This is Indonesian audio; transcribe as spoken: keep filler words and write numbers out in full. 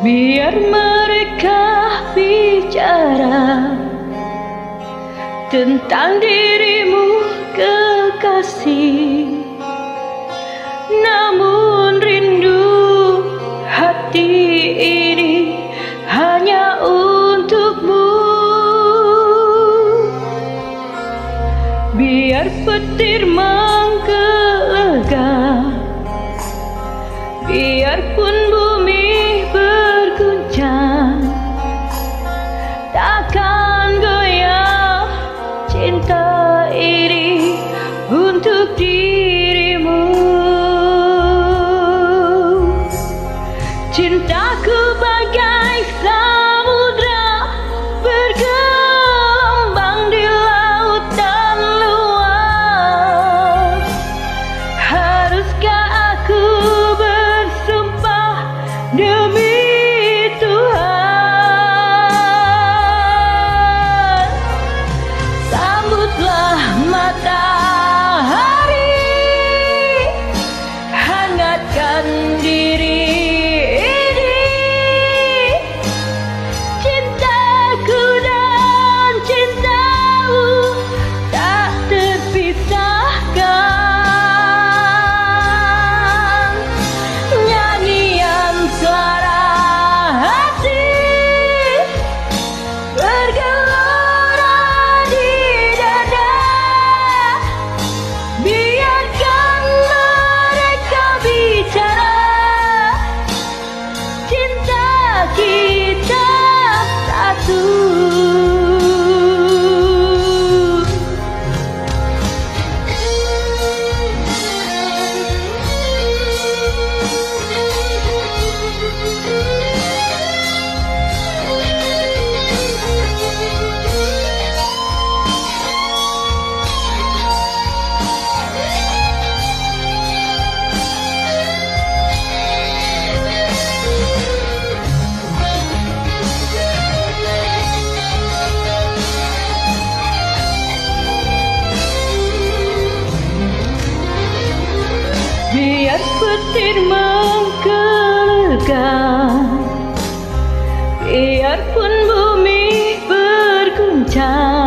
Biar mereka bicara tentang dirimu kekasih, namun rindu hati ini hanya untukmu. Biar petir menggelegar, biarpun bumi berguncang, takkan goyah cinta ini untuk dirimu. Cintaku bagai samudra bergelombang di lautan luas. Haruskah aku bersumpah demi Tuhan? Sambutlah matahari, hangatkan diri ini. Cintaku dan cintamu tak terpisahkan. Nyanyian suara hati bergelora di dada. Biarkan mereka bicara, cinta kita satu. Biar petir menggelegar, biarpun bumi berguncang,